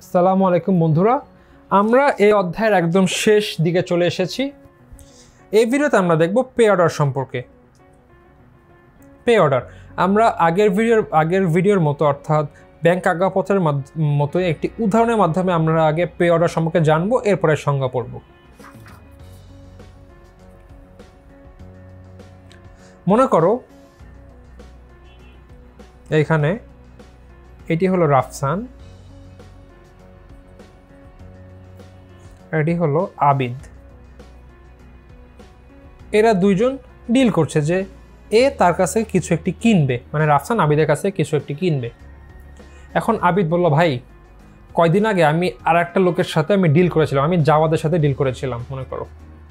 আসসালামু আলাইকুম বন্ধুরা, আমরা এই অধ্যায়ের একদম শেষ দিকে চলে এসেছি। এই ভিডিওতে আমরা দেখব পে অর্ডার সম্পর্কে। পে অর্ডার আমরা আগের ভিডিওর মতো অর্থাৎ ব্যাংক আজ্ঞাপত্রের মতো একটি উদাহরণের মাধ্যমে আমরা আগে পে অর্ডার সম্পর্কে জানবো, এরপরে সংজ্ঞা পড়ব। মনে করো এইখানে এটি হলো রাফসান, এটি হলো আবিদ। এরা দুইজন ডিল করছে যে এ তার কাছে কিছু একটি কিনবে, মানে রাফসান আবিদের কাছে কিছু একটি কিনবে। এখন আবিদ বলল, ভাই কয়দিন আগে আমি আর একটা লোকের সাথে আমি ডিল করেছিলাম, আমি জাওয়াদের সাথে ডিল করেছিলাম মনে করো।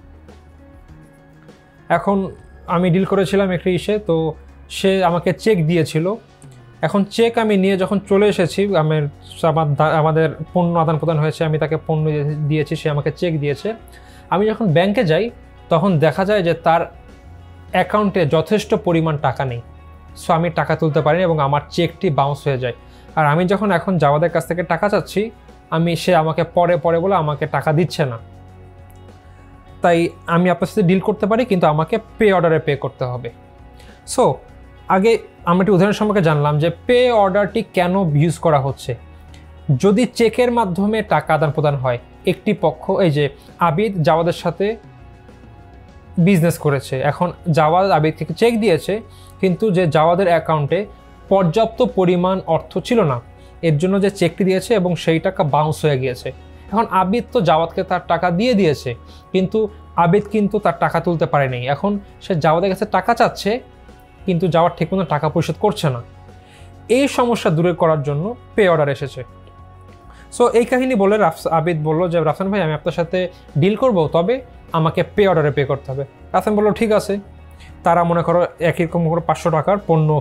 এখন আমি ডিল করেছিলাম একটি তো সে আমাকে চেক দিয়েছিল। এখন চেক আমি নিয়ে যখন চলে এসেছি, আমাদের পণ্য আদান প্রদান হয়েছে, আমি তাকে পণ্য দিয়েছি, সে আমাকে চেক দিয়েছে। আমি যখন ব্যাংকে যাই তখন দেখা যায় যে তার অ্যাকাউন্টে যথেষ্ট পরিমাণ টাকা নেই, সো আমি টাকা তুলতে পারিনি এবং আমার চেকটি বাউন্স হয়ে যায়। আর আমি যখন এখন জাওয়াদের কাছ থেকে টাকা চাচ্ছি, সে আমাকে পরে বলে আমাকে টাকা দিচ্ছে না। তাই আমি আপনার সাথে ডিল করতে পারি, কিন্তু আমাকে পে অর্ডারে পে করতে হবে। সো আগে আমরা একটি উদাহরণ সম্পর্কে জানলাম যে পে অর্ডারটি কেন ইউজ করা হচ্ছে। যদি চেকের মাধ্যমে টাকা আদান প্রদান হয়, একটি পক্ষ, এই যে আবিদ জাওয়াদের সাথে বিজনেস করেছে, এখন জাওয়াদ আবিদকে চেক দিয়েছে, কিন্তু যে জাওয়াদের অ্যাকাউন্টে পর্যাপ্ত পরিমাণ অর্থ ছিল না, এর জন্য যে চেকটি দিয়েছে এবং সেই টাকা বাউন্স হয়ে গিয়েছে। এখন আবিদ তো জাওয়াদকে তার টাকা দিয়ে দিয়েছে, কিন্তু আবিদ কিন্তু তার টাকা তুলতে পারেনি। এখন সে জাওয়াদের কাছে টাকা চাচ্ছে, কিন্তু জাওয়াদ ঠিকমতো টাকা পরিশোধ করছে না। এই সমস্যা দূর করার জন্য পে অর্ডার এসেছে। সো এই কাহিনী বলে আবিদ বলল যে রাফসান ভাই, আমি আপনার সাথে ডিল করব, তবে আমাকে পে অর্ডারে পে করতে হবে। রাফসান বলল ঠিক আছে। তারা মনে করো একই রকম করে 500 টাকার পণ্য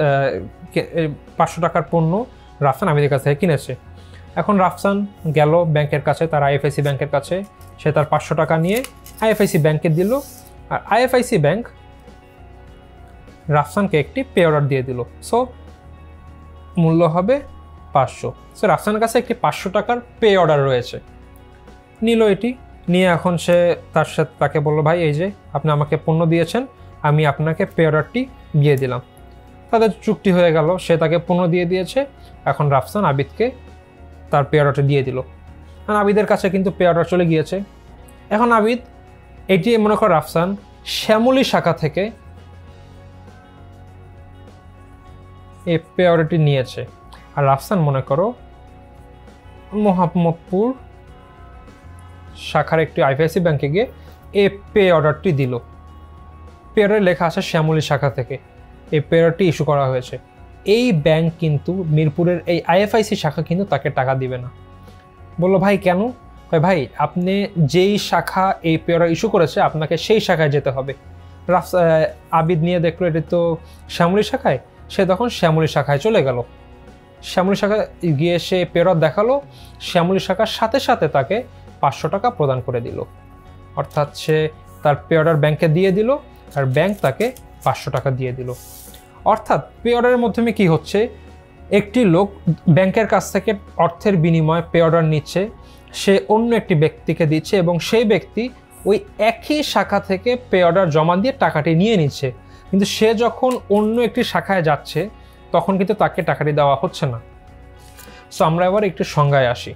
500 টাকার পণ্য রাফসান আবিদের কাছ থেকে কিনেছে। এখন রাফসান গেল ব্যাংকের কাছে, তার আইএফআইসি ব্যাংকের কাছে, সে তার 500 টাকা নিয়ে আইএফআইসি ব্যাংকে দিল, আর আইএফআইসি ব্যাংক রাফসানকে একটি পে অর্ডার দিয়ে দিল। সো মূল্য হবে 500। সো রাফসানের কাছে একটি 500 টাকার পে অর্ডার রয়েছে, নিল। এটি নিয়ে এখন সে তাকে বলল, ভাই এই যে আপনি আমাকে পণ্য দিয়েছেন, আমি আপনাকে পে অর্ডারটি দিয়ে দিলাম। তাদের চুক্তি হয়ে গেল, সে তাকে পণ্য দিয়ে দিয়েছে। এখন রাফসান আবিদকে তার পে অর্ডারটি দিয়ে দিল। কারণ আবিদের কাছে কিন্তু পে অর্ডার চলে গিয়েছে। এখন আবিদ এটি মনে করো রাফসান শ্যামলী শাখা থেকে এই পে অর্ডারটি নিয়েছে, আর রাফসান মনে করো মোহাম্মদপুর শাখার একটি আইএফআইসি ব্যাংকে গিয়ে এই পে অর্ডারটি দিল। পে অর্ডারে লেখা আছে শ্যামলী শাখা থেকে এই পে অর্ডারটি ইস্যু করা হয়েছে। এই ব্যাংক কিন্তু মিরপুরের এই আইএফআইসি শাখা কিন্তু তাকে টাকা দিবে না। বলল, ভাই কেন? ভাই আপনি যেই শাখা এই পে অর্ডার ইস্যু করেছে, আপনাকে সেই শাখায় যেতে হবে। আবিদ নিয়ে দেখলো এটি তো শ্যামলী শাখায়, সে তখন শ্যামলী শাখায় চলে গেল। শ্যামলী শাখায় গিয়ে সে পে অর্ডার দেখালো, শ্যামলী শাখার সাথে সাথে তাকে 500 টাকা প্রদান করে দিল। অর্থাৎ সে তার পে অর্ডার ব্যাংকে দিয়ে দিল, আর ব্যাংক তাকে 500 টাকা দিয়ে দিল। অর্থাৎ পে অর্ডারের মাধ্যমে কি হচ্ছে, একটি লোক ব্যাংকের কাছ থেকে অর্থের বিনিময়ে পে অর্ডার নিচ্ছে, সে অন্য একটি ব্যক্তিকে দিচ্ছে এবং সেই ব্যক্তি ওই একই শাখা থেকে পে অর্ডার জমা দিয়ে টাকাটি নিয়ে নিচ্ছে। কিন্তু সে যখন অন্য একটি শাখায় যাচ্ছে, তখন কিন্তু তাকে টাকাটি দেওয়া হচ্ছে না। সো আমরা এবার একটু সংজ্ঞায় আসি।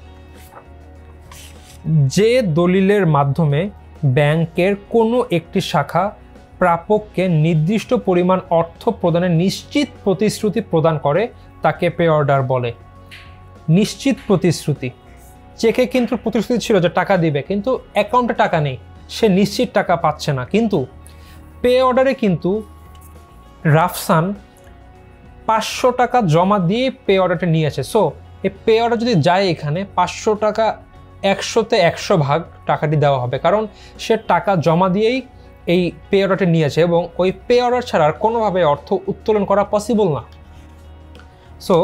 যে দলিলের মাধ্যমে ব্যাংকের কোনো একটি শাখা প্রাপককে নির্দিষ্ট পরিমাণ অর্থ প্রদানের নিশ্চিত প্রতিশ্রুতি প্রদান করে, তাকে পে অর্ডার বলে। নিশ্চিত প্রতিশ্রুতি, চেকে কিন্তু প্রতিশ্রুতি ছিল যে টাকা দিবে, কিন্তু অ্যাকাউন্টে টাকা নেই, সে নিশ্চিত টাকা পাচ্ছে না। কিন্তু পে অর্ডারে কিন্তু রাফসান 500 টাকা জমা দিয়ে পে অর্ডারটা নিয়েছে। সো এই পে অর্ডার যদি যায়, এখানে 500 টাকা 100তে 100 ভাগ টাকাটি দেওয়া হবে, কারণ সে টাকা জমা দিয়েই এই পে অর্ডারটি নিয়েছে এবং ওই পে অর্ডার ছাড়া আর কোনোভাবে অর্থ উত্তোলন করা পসিবল না। সো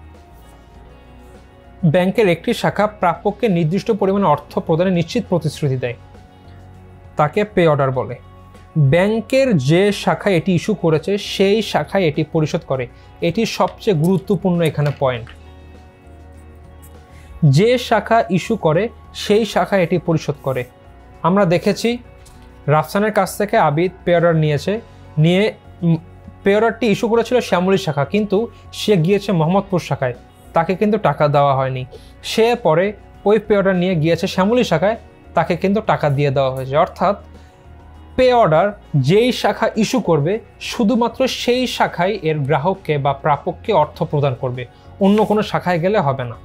ব্যাংকের একটি শাখা প্রাপককে নির্দিষ্ট পরিমাণে অর্থ প্রদানের নিশ্চিত প্রতিশ্রুতি দেয়, তাকে পে অর্ডার বলে। ব্যাংকের যে শাখায় এটি ইস্যু করেছে সেই শাখায় এটি পরিশোধ করে। এটি সবচেয়ে গুরুত্বপূর্ণ এখানে পয়েন্ট। যে শাখা ইস্যু করে সেই শাখা এটি পরিশোধ করে। আমরা দেখেছি রাফসানের কাছ থেকে আবিদ পে অর্ডার নিয়ে পে অর্ডারটি ইস্যু করেছিল শ্যামলী শাখা, কিন্তু সে গিয়েছে মোহাম্মদপুর শাখায়, তাকে কিন্তু টাকা দেওয়া হয়নি। সে পরে ওই পে অর্ডার নিয়ে গিয়েছে শ্যামলী শাখায়, তাকে কিন্তু টাকা দিয়ে দেওয়া হয়েছে। অর্থাৎ পে অর্ডার যেই শাখা ইস্যু করবে শুধুমাত্র সেই শাখায় এর গ্রাহককে বা প্রাপককে অর্থ প্রদান করবে, অন্য কোনো শাখায় গেলে হবে না।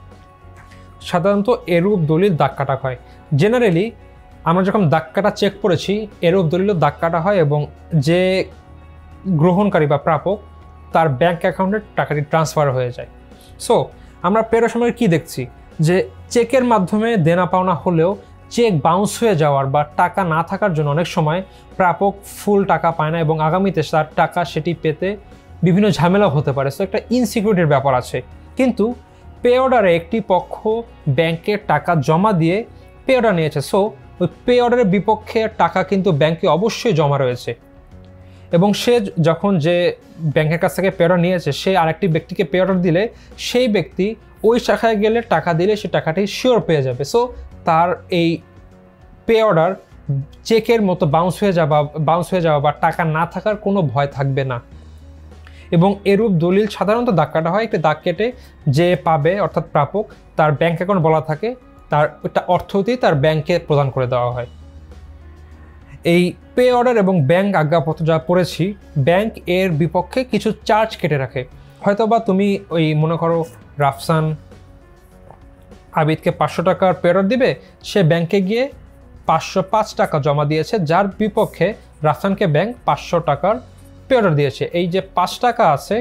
সাধারণত এরূপ দলিল দাগ কাটা হয়। জেনারেলি আমরা যখন দাগ কাটা চেক পড়েছি, এরূপ দলিলও দাগ কাটা হয় এবং যে গ্রহণকারী বা প্রাপক তার ব্যাংক অ্যাকাউন্টে টাকাটি ট্রান্সফার হয়ে যায়। সো আমরা পেরোর সময় কি দেখছি যে চেকের মাধ্যমে দেনা পাওনা হলেও চেক বাউন্স হয়ে যাওয়ার বা টাকা না থাকার জন্য অনেক সময় প্রাপক ফুল টাকা পায় না এবং আগামীতে তার টাকা সেটি পেতে বিভিন্ন ঝামেলা হতে পারে। সো একটা ইনসিকিউরিটির ব্যাপার আছে। কিন্তু পে অর্ডারে একটি পক্ষ ব্যাংকে টাকা জমা দিয়ে পে অর্ডার নিয়েছে, সো ওই পে অর্ডারের বিপক্ষে টাকা কিন্তু ব্যাংকে অবশ্যই জমা রয়েছে এবং সে যখন যে ব্যাংকের কাছ থেকে পে অর্ডার নিয়েছে সে আরেকটি ব্যক্তিকে পে অর্ডার দিলে সেই ব্যক্তি ওই শাখায় গেলে টাকা দিলে সে টাকাটি শিওর পেয়ে যাবে। সো তার এই পে অর্ডার চেকের মতো বাউন্স হয়ে যাওয়া বা টাকা না থাকার কোনো ভয় থাকবে না। এবং এরূপ দলিল সাধারণত দাগ কাটা হয়। একটি দাগ কেটে যে পাবে অর্থাৎ প্রাপক তার ব্যাংক অ্যাকাউন্ট বলা থাকে, তার একটা অর্থটি তার ব্যাংকে প্রদান করে দেওয়া হয়। এই পে অর্ডার এবং ব্যাংক আজ্ঞাপত্র যা পড়েছি, ব্যাংক এর বিপক্ষে কিছু চার্জ কেটে রাখে। হয়তোবা তুমি ওই মনে করো রাফসান আবিদকে 500 টাকার পে অর্ডার দিবে, সে ব্যাংকে গিয়ে 505 টাকা জমা দিয়েছে, যার বিপক্ষে রাফসানকে ব্যাংক 500 টাকার পে অর্ডার দিয়েছে। এই যে 5 টাকা আছে,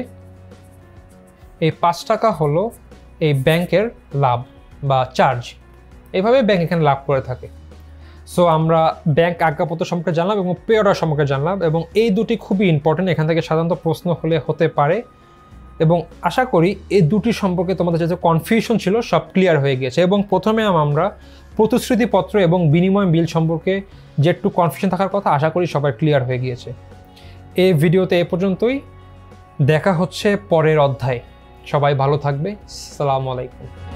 এই 5 টাকা হলো এই ব্যাংকের লাভ বা চার্জ। এইভাবে ব্যাংক এখানে লাভ করে থাকে। সো আমরা ব্যাংক আজ্ঞাপত্র সম্পর্কে জানলাম এবং পে অর্ডার সম্পর্কে জানলাম, এবং এই দুটি খুবই ইম্পর্টেন্ট। এখান থেকে সাধারণত প্রশ্ন হতে পারে এবং আশা করি এই দুটি সম্পর্কে তোমাদের যে কনফিউশন ছিল সব ক্লিয়ার হয়ে গিয়েছে। এবং প্রথমে আমরা প্রতিশ্রুতিপত্র এবং বিনিময় বিল সম্পর্কে যে একটু কনফিউশন থাকার কথা, আশা করি সবার ক্লিয়ার হয়ে গিয়েছে। এই ভিডিওতে এ পর্যন্তই, দেখা হচ্ছে পরের অধ্যায়ে। সবাই ভালো থাকবে। আসসালামু আলাইকুম।